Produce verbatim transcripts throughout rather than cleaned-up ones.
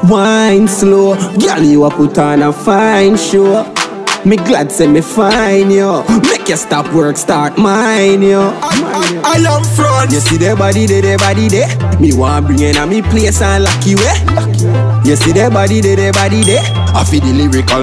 Wine slow, girl you a put on a fine show. Me glad say me fine yo. Make you stop work, start mine yo. I, I, I am front. You see the body there, the body there. Me want bring in a me place and lock you eh. You see the body there, the body there. I feel the lyrical.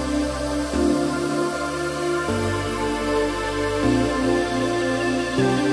We'll be right back.